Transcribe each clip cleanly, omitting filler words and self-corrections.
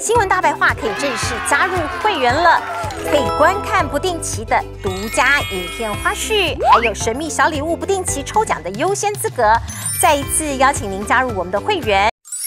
新闻大白话可以正式加入会员了，可以观看不定期的独家影片花絮，还有神秘小礼物不定期抽奖的优先资格。再一次邀请您加入我们的会员。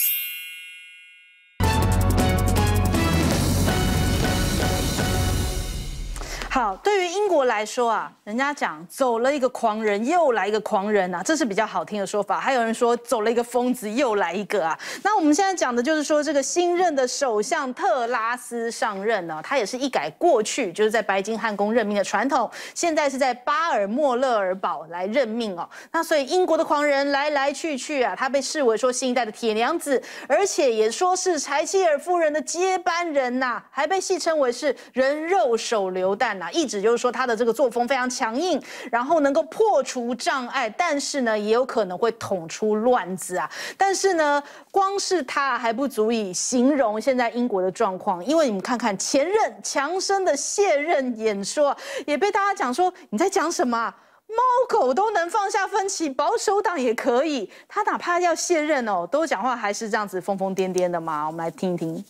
好，对于英国来说啊，人家讲走了一个狂人，又来一个狂人啊，这是比较好听的说法。还有人说走了一个疯子，又来一个啊。那我们现在讲的就是说，这个新任的首相特拉斯上任呢，他也是一改过去就是在白金汉宫任命的传统，现在是在巴尔莫勒尔堡来任命哦。那所以英国的狂人来来去去啊，他被视为说新一代的铁娘子，而且也说是柴契尔夫人的接班人呐、还被戏称为是人肉手榴弹呐、一直就是说他的这个作风非常强硬，然后能够破除障碍，但是呢，也有可能会捅出乱子啊。但是呢，光是他还不足以形容现在英国的状况，因为你们看看前任强生的卸任演说，也被大家讲说你在讲什么啊？ 猫狗都能放下分歧，保守党也可以。他哪怕要卸任哦，都讲话还是这样子疯疯癫癫的嘛。我们来听一听。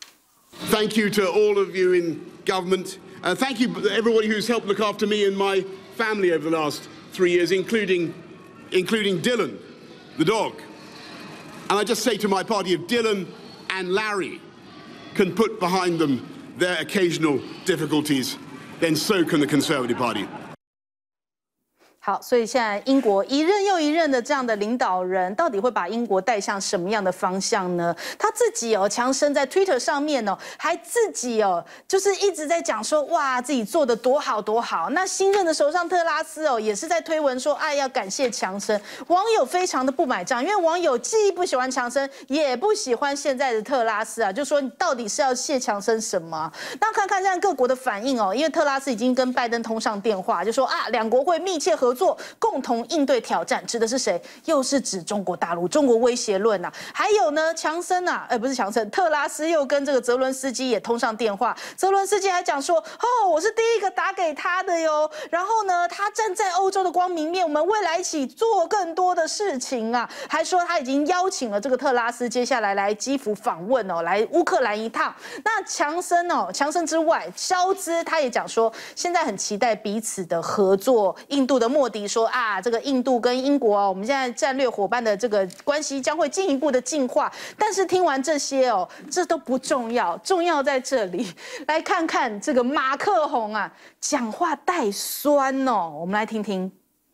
Thank you to all of you in government. Thank you to everybody who's helped look after me and my family over the last 3 years, including Dylan, the dog. And I just say to my party, if Dylan and Larry can put behind them their occasional difficulties, then so can the Conservative Party. 好，所以现在英国一任又一任的这样的领导人，到底会把英国带向什么样的方向呢？他自己哦，强生在 Twitter 上面哦，还自己哦，就是一直在讲说，哇，自己做的多好多好。那新任的首相特拉斯哦，也是在推文说，哎，要感谢强生。网友非常的不买账，因为网友既不喜欢强生，也不喜欢现在的特拉斯啊，就说你到底是要谢强生什么？那看看现在各国的反应哦，因为特拉斯已经跟拜登通上电话，就说啊，两国会密切合作，共同应对挑战，指的是谁？又是指中国大陆，中国威胁论啊。还有呢，强生啊，不是强生，特拉斯又跟这个泽伦斯基也通上电话。泽伦斯基还讲说，哦，我是第一个打给他的哟。然后呢，他站在欧洲的光明面，我们未来一起做更多的事情啊。还说他已经邀请了这个特拉斯接下来来基辅访问哦，来乌克兰一趟。那强生之外，肖兹他也讲说，现在很期待彼此的合作。印度的莫迪说啊，这个印度跟英国我们现在战略伙伴的这个关系将会进一步的进化。但是听完这些哦，这都不重要，重要在这里。来看看这个马克宏啊，讲话带酸哦，我们来听听。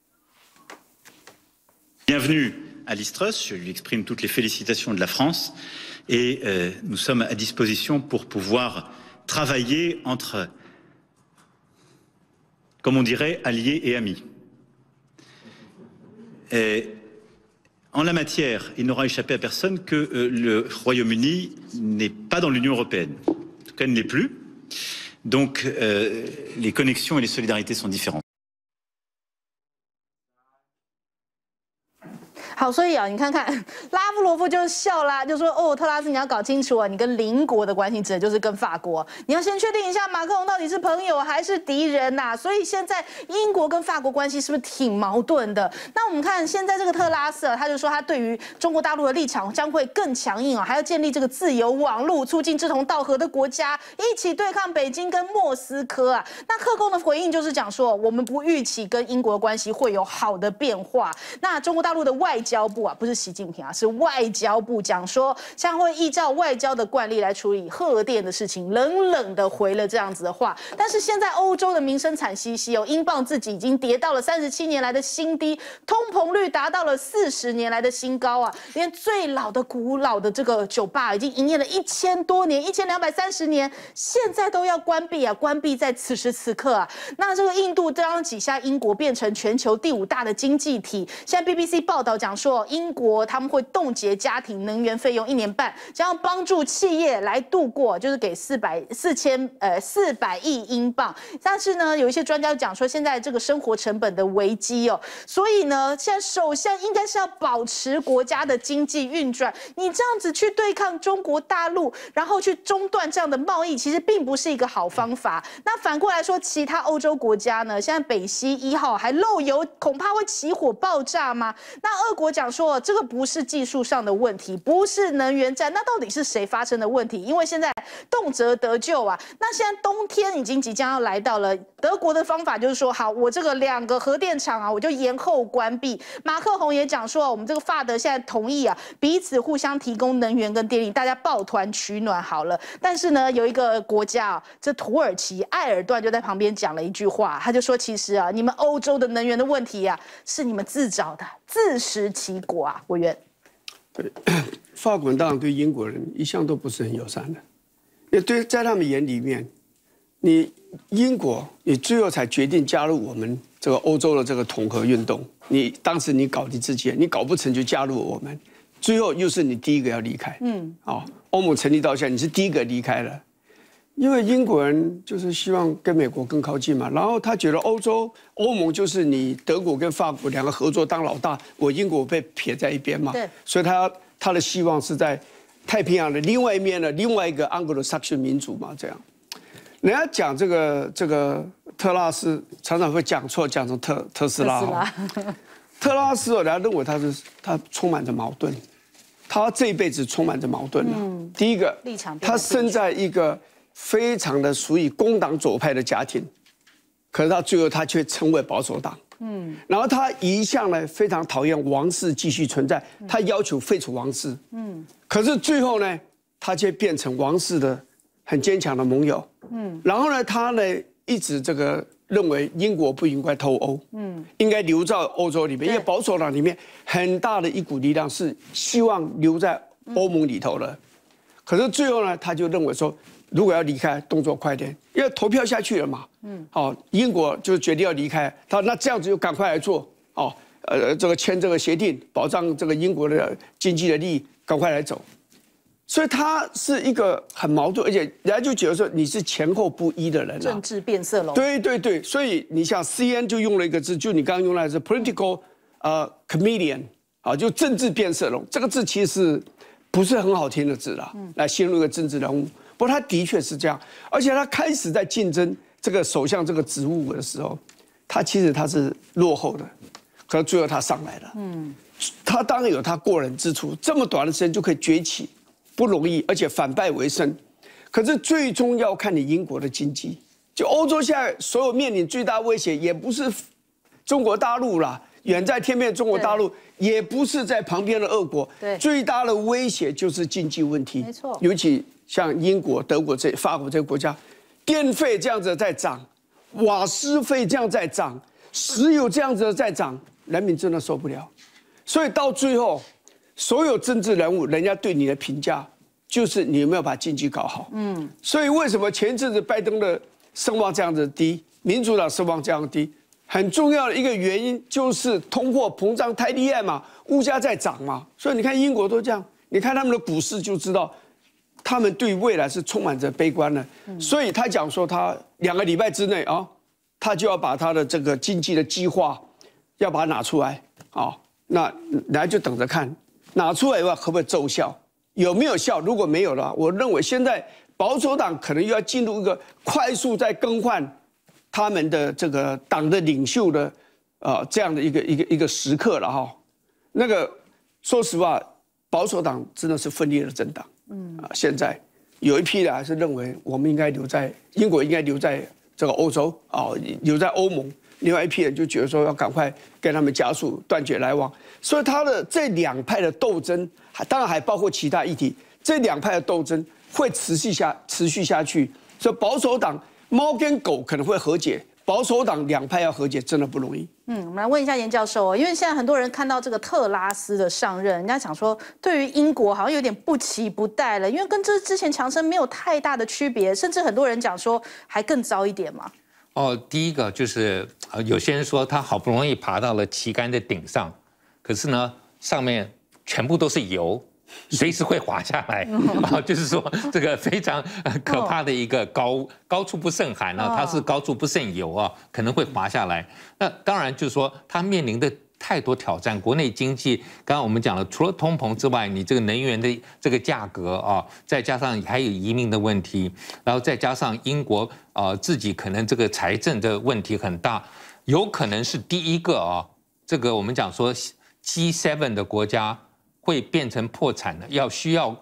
Bienvenue à Liz Truss, je lui exprime toutes les félicitations de la France et nous sommes à disposition pour pouvoir travailler entre, comme on dirait, alliés et amis. Et en la matière, il n'aura échappé à personne que le Royaume-Uni n'est pas dans l'Union européenne. En tout cas, il ne l'est plus. Donc, les connexions et les solidarités sont différentes. 好，所以啊，你看看拉夫罗夫就笑啦，就说哦，特拉斯你要搞清楚啊，你跟邻国的关系指的就是跟法国，你要先确定一下马克宏到底是朋友还是敌人呐、所以现在英国跟法国关系是不是挺矛盾的？那我们看现在这个特拉斯啊，他就说他对于中国大陆的立场将会更强硬啊，还要建立这个自由网络，促进志同道合的国家一起对抗北京跟莫斯科啊。那克宫的回应就是讲说，我们不预期跟英国的关系会有好的变化。那中国大陆的外交部啊，不是习近平啊，是外交部讲说，将会依照外交的惯例来处理核电的事情，冷冷的回了这样子的话。但是现在欧洲的民生惨兮兮哦，英镑自己已经跌到了37年来的新低，通膨率达到了40年来的新高啊！连最老的古老的这个酒吧已经营业了1000多年，1230年，现在都要关闭啊！关闭在此时此刻啊！那这个印度刚刚挤下英国，变成全球第5大的经济体。现在 BBC 报道讲说，英国他们会冻结家庭能源费用1年半，将要帮助企业来度过，就是给400亿英镑。但是呢，有一些专家讲说，现在这个生活成本的危机哦，所以呢，现在首先应该是要保持国家的经济运转。你这样子去对抗中国大陆，然后去中断这样的贸易，其实并不是一个好方法。那反过来说，其他欧洲国家呢，现在北溪1号还漏油，恐怕会起火爆炸吗？那俄国讲说，这个不是技术上的问题，不是能源战，那到底是谁发生的问题？因为现在动辄得救啊。那现在冬天已经即将要来到了，德国的方法就是说，好，我这个2个核电厂啊，我就延后关闭。马克宏也讲说，我们这个法德现在同意啊，彼此互相提供能源跟电力，大家抱团取暖好了。但是呢，有一个国家啊，这土耳其埃尔段就在旁边讲了一句话，他就说，其实啊，你们欧洲的能源的问题啊，是你们自找的，自食其果啊，委员。 对，法国人当然对英国人一向都不是很友善的，也对，在他们眼里面，你英国你最后才决定加入我们这个欧洲的这个统合运动，当时你搞你自己，你搞不成就加入我们，最后又是你第一个要离开。欧盟成立到现在，你是第一个离开了。因为英国人就是希望跟美国更靠近嘛，然后他觉得欧盟就是你德国跟法国2个合作当老大，我英国被撇在一边嘛，所以他的希望是在太平洋的另外一面的另外一个 Anglo-Saxon 民族嘛，这样。人家讲这个特拉斯常常会讲错，讲成特斯拉。特拉斯人家认为他充满着矛盾，他这一辈子充满着矛盾了。第一个，他生在一个非常的属于工党左派的家庭，可是他最后他却成为保守党。然后他一向呢非常讨厌王室继续存在，他要求废除王室。可是最后呢，他却变成王室的很坚强的盟友。然后呢，他呢一直认为英国不应该脱欧，应该留在欧洲里面，因为保守党里面很大的一股力量是希望留在欧盟里头的。可是最后呢，他就认为说，如果要离开，动作快点，因为投票下去了嘛。英国就决定要离开，他那这样子就赶快来做，签这个协定，保障这个英国的经济的利益，赶快来走。所以他是一个很矛盾，而且人家就觉得说你是前后不一的人， 政治变色龙。 对，所以你像 CNN 就用了一个字，就你刚刚用的是 political chameleon 就政治变色龙。这个字其实不是很好听的字啦，来形容一个政治人物。不过他的确是这样，而且他开始在竞争这个首相这个职务的时候，其实他是落后的，可是最后他上来了。他当然有他过人之处，这么短的时间就可以崛起。不容易，而且反败为胜。可是最终要看你英国的经济。就欧洲现在所有面临最大威胁，也不是中国大陆啦，远在天边的中国大陆，也不是在旁边的俄国。最大的威胁就是经济问题。 没错， 尤其像英国、德国法国这个国家，电费这样子在涨，瓦斯费这样在涨，石油这样子在涨，人民真的受不了。所以到最后。所有政治人物，人家对你的评价就是你有没有把经济搞好。所以为什么前一阵子拜登的声望这样子低，民主党声望这样低，很重要的一个原因就是通货膨胀太厉害嘛，物价在涨嘛。所以你看英国都这样，你看他们的股市就知道，他们对未来是充满着悲观的。所以他讲说，他2个礼拜之内他就要把他的这个经济的计划要把它拿出来那来就等着看。拿出来的话，可不可以奏效？有没有效？如果没有的话，我认为现在保守党可能又要进入一个快速在更换他们的这个党的领袖的这样的一个时刻了哈。那个说实话，保守党真的是分裂的政党。现在有一批人还是认为我们应该留在英国，应该留在这个欧洲留在欧盟。另外一批人就觉得说要赶快跟他们加速断绝来往，所以他的这2派的斗争，当然还包括其他议题，这2派的斗争会持续下去。所以保守党猫跟狗可能会和解，保守党2派要和解真的不容易。 我们来问一下严教授因为现在很多人看到这个特拉斯的上任，人家讲说对于英国好像有点不期不待了，因为跟之前强生没有太大的区别，甚至很多人讲说还更糟一点嘛。 第一个就是有些人说他好不容易爬到了旗杆的顶上，可是呢上面全部都是油，随时会滑下来就是说这个非常可怕的一个高处不胜寒它是高处不胜油可能会滑下来。那当然就是说他面临的太多挑战，国内经济刚刚我们讲了，除了通膨之外，你这个能源的这个价格再加上还有移民的问题，然后再加上英国自己可能这个财政的问题很大，有可能是第一个这个我们讲说 G7 的国家会变成破产的，需要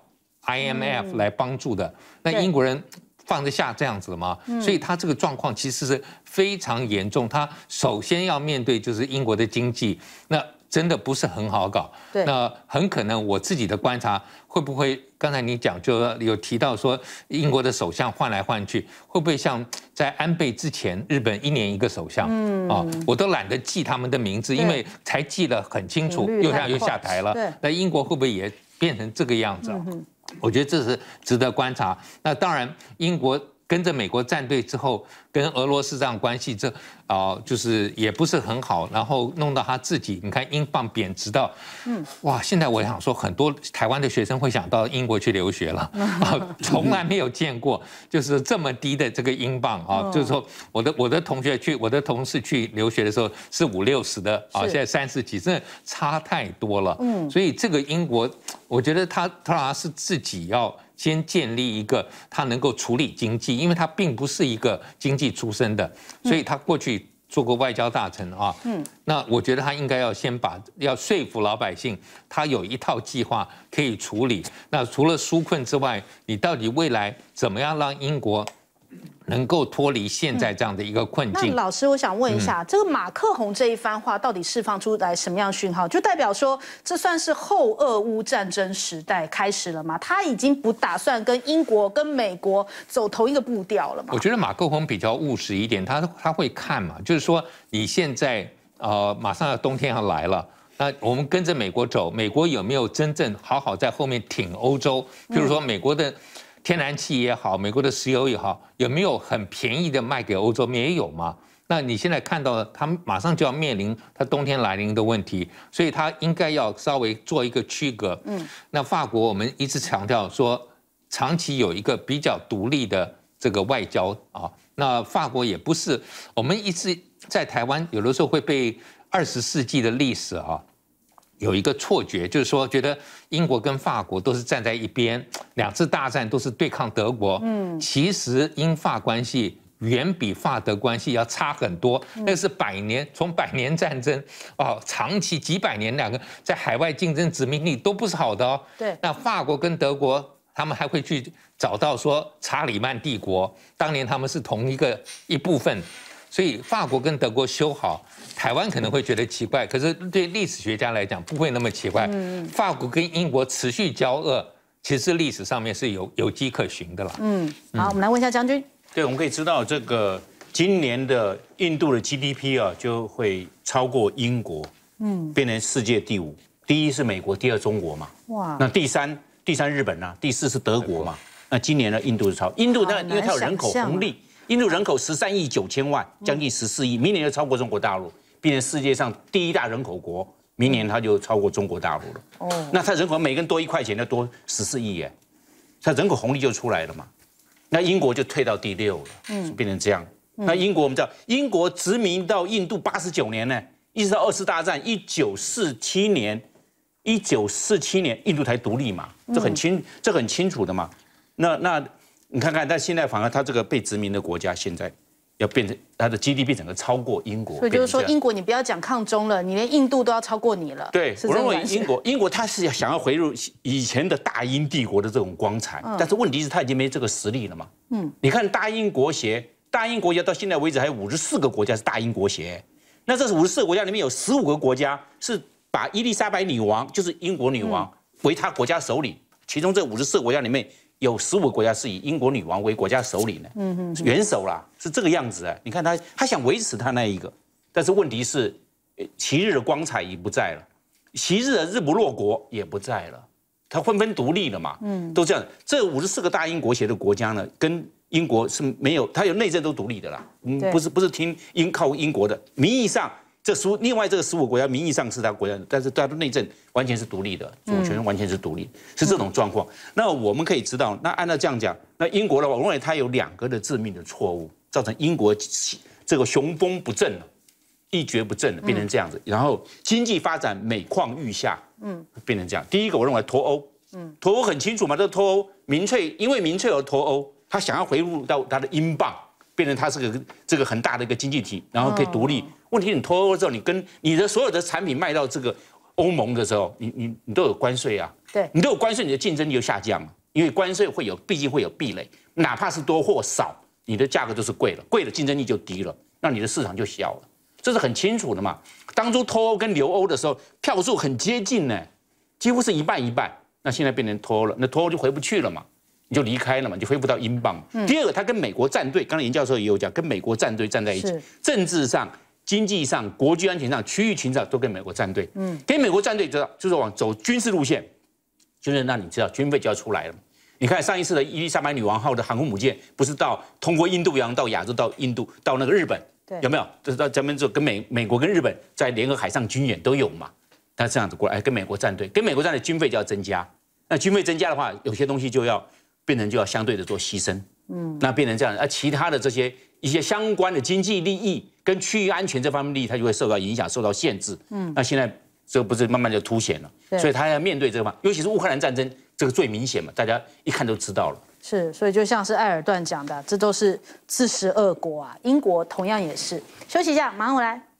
IMF 来帮助的，那英国人放得下这样子吗？所以他这个状况其实是非常严重。他首先要面对就是英国的经济，那真的不是很好搞。那很可能我自己的观察，会不会刚才你讲就有提到说英国的首相换来换去，会不会像在安倍之前，日本1年1个首相？我都懒得记他们的名字，因为才记得很清楚，又下台了。那英国会不会也变成这个样子？我觉得这是值得观察。那当然，英国跟着美国站队之后，跟俄罗斯这样关系，就是也不是很好，然后弄到他自己，你看英镑贬值到，哇！现在我想说，很多台湾的学生会想到英国去留学了，从来没有见过就是这么低的这个英镑啊，就是说我的同事去留学的时候是50、60的啊，现在30几，真的差太多了。所以这个英国，我觉得他是自己要先建立一个他能够处理经济，因为他并不是一个经济出身的，所以他过去做过外交大臣啊。那我觉得他应该要先要说服老百姓，他有一套计划可以处理。那除了纾困之外，你到底未来怎么样让英国能够脱离现在这样的一个困境？ 那老师，我想问一下，这个马克宏这一番话到底释放出来什么样的讯号？就代表说，这算是后俄乌战争时代开始了吗？他已经不打算跟英国、跟美国走同一个步调了吗？ 我觉得马克宏比较务实一点，他会看嘛，就是说你现在马上冬天要来了。那我们跟着美国走，美国有没有真正好好在后面挺欧洲？譬如说美国的天然气也好，美国的石油也好，有没有很便宜的卖给欧洲？没有嘛？那你现在看到他马上就要面临他冬天来临的问题，所以他应该要稍微做一个区隔。那法国我们一直强调说，长期有一个比较独立的这个外交啊。那法国也不是，我们一直在台湾有的时候会被20世纪的历史啊。有一个错觉，就是说觉得英国跟法国都是站在一边，2次大战都是对抗德国。其实英法关系远比法德关系要差很多。那是从百年战争长期几百年2个在海外竞争殖民地都不是好的哦。 对， 那法国跟德国他们还会去找到说查理曼帝国，当年他们是同一部分。所以法国跟德国修好，台湾可能会觉得奇怪，可是对历史学家来讲不会那么奇怪。法国跟英国持续交恶，其实历史上面是有迹可循的啦。 好，我们来问一下将军。 对，我们可以知道这个今年的印度的 GDP 就会超过英国，变成世界第5，第1是美国，第2中国嘛。哇，那第三日本啊，第4是德国嘛。那今年呢，印度是印度呢，因为它有人口红利。印度人口13亿9千万，将近14亿，明年就超过中国大陆，变成世界上第1大人口国。明年它就超过中国大陆了。那它人口每个人多1块钱，就多14亿耶，它人口红利就出来了嘛。那英国就退到第6了，变成这样。那英国我们知道，英国殖民到印度89年呢，一直到2次大战1947年，印度才独立嘛，这很清楚的嘛。那。你看看，但现在反而它这个被殖民的国家，现在要变成它的 GDP 整个超过英国。 所以就是说，英国你不要讲抗中了，你连印度都要超过你了。 对，我认为英国它是想要回入以前的大英帝国的这种光彩，但是问题是它已经没这个实力了嘛。你看大英国协到现在为止还有54个国家是大英国协，那这54个国家里面有15个国家是把伊丽莎白女王，就是英国女王为她国家首领，其中这54个国家里面。有15个国家是以英国女王为国家首领的，元首啦，是这个样子啊。你看他想维持他那一个，但是问题是，昔日的光彩已不在了，昔日的日不落国也不在了，他纷纷独立了嘛，都这样。这54个大英国协的国家呢，跟英国是没有，它有内政都独立的啦，不是靠英国的，名义上。另外这个15个国家名义上是他国家，但是他的内政完全是独立的，主权完全是独立，是这种状况。那我们可以知道，那按照这样讲，那英国的话，我认为它有2个的致命的错误，造成英国这个雄风不振了，一蹶不振了，变成这样子。然后经济发展每况愈下，变成这样。第一个，我认为脱欧，脱欧很清楚嘛，这个脱欧因为民粹而脱欧，他想要回入到他的英镑。变成它是这个很大的一个经济体，然后可以独立。问题你脱欧之后，你跟你的所有的产品卖到这个欧盟的时候，你都有关税啊， 对， 你都有关税，你的竞争力就下降了。 因为关税毕竟会有壁垒，哪怕是多或少，你的价格都是贵了，贵了竞争力就低了，那你的市场就小了，这是很清楚的嘛。当初脱欧跟留欧的时候，票数很接近呢，几乎是一半一半。那现在变成脱欧了，那脱欧就回不去了嘛，你就离开了嘛，你就恢复到英镑。第二个，他跟美国站队，刚才严教授也有讲，跟美国站队站在一起，政治上、经济上、国际安全上、区域群上都跟美国站队。跟美国站队知道就是往走军事路线。就是让你知道军费就要出来了。你看上一次的伊丽莎白女王号的航空母舰，不是通过印度洋到亚洲，到印度，到那个日本，有没有？就是到咱们就跟美国跟日本在联合海上军演都有嘛。他这样子过来，跟美国站队，跟美国站队军费就要增加。那军费增加的话，有些东西就要相对的做牺牲。那变成这样，其他的一些相关的经济利益跟区域安全这方面利益，它就会受到影响，受到限制。那现在。这不是慢慢就凸显了，所以他要面对这个嘛，尤其是乌克兰战争，这个最明显嘛，大家一看都知道了。 是，所以就像是埃尔段讲的，这都是42国啊，英国同样也是。休息一下，马上回来。